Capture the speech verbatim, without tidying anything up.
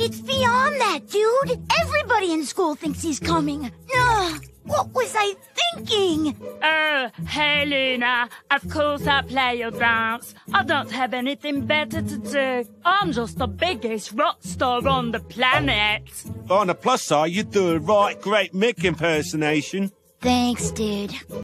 It's beyond that, dude. Everybody in school thinks he's coming. Ugh, what was I thinking? Oh, hey, Luna. Of course I play your dance. I don't have anything better to do. I'm just the biggest rock star on the planet. On the plus side, you do a right great Mick impersonation. Thanks, dude.